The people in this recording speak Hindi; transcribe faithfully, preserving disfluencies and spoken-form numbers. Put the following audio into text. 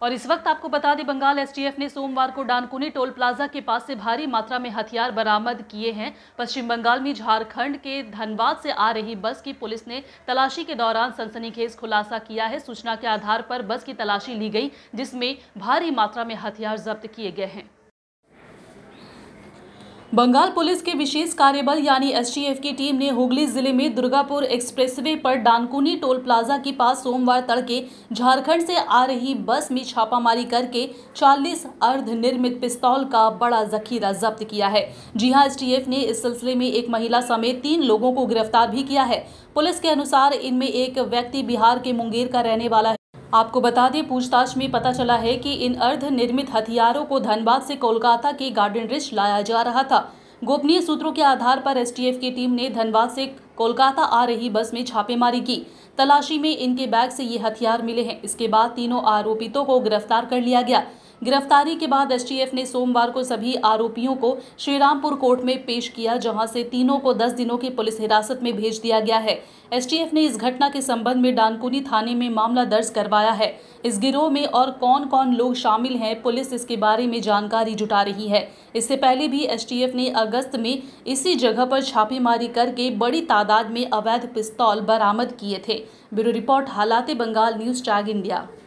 और इस वक्त आपको बता दें, बंगाल एसटीएफ ने सोमवार को डानकुनी टोल प्लाजा के पास से भारी मात्रा में हथियार बरामद किए हैं। पश्चिम बंगाल में झारखंड के धनबाद से आ रही बस की पुलिस ने तलाशी के दौरान सनसनीखेज खुलासा किया है। सूचना के आधार पर बस की तलाशी ली गई, जिसमें भारी मात्रा में हथियार जब्त किए गए हैं। बंगाल पुलिस के विशेष कार्यबल यानी एसटीएफ की टीम ने हुगली जिले में दुर्गापुर एक्सप्रेसवे पर डानकुनी टोल प्लाजा के पास सोमवार तड़के झारखंड से आ रही बस में छापामारी करके चालीस अर्धनिर्मित पिस्तौल का बड़ा जखीरा जब्त किया है। जी हां, एसटीएफ ने इस सिलसिले में एक महिला समेत तीन लोगों को गिरफ्तार भी किया है। पुलिस के अनुसार इनमें एक व्यक्ति बिहार के मुंगेर का रहने वाला है। आपको बता दें, पूछताछ में पता चला है कि इन अर्ध निर्मित हथियारों को धनबाद से कोलकाता के गार्डन रिच लाया जा रहा था। गोपनीय सूत्रों के आधार पर एसटीएफ की टीम ने धनबाद से कोलकाता आ रही बस में छापेमारी की। तलाशी में इनके बैग से ये हथियार मिले हैं। इसके बाद तीनों आरोपितों को गिरफ्तार कर लिया गया। गिरफ्तारी के बाद एसटीएफ ने सोमवार को सभी आरोपियों को श्रीरामपुर कोर्ट में पेश किया, जहां से तीनों को दस दिनों की पुलिस हिरासत में भेज दिया गया है। एसटीएफ ने इस घटना के संबंध में डानकुनी थाने में मामला दर्ज करवाया है। इस गिरोह में और कौन कौन लोग शामिल हैं, पुलिस इसके बारे में जानकारी जुटा रही है। इससे पहले भी एसटीएफ ने अगस्त में इसी जगह पर छापेमारी करके बड़ी तादाद में अवैध पिस्तौल बरामद किए थे। ब्यूरो रिपोर्ट, हालाते बंगाल, न्यूज टैग इंडिया।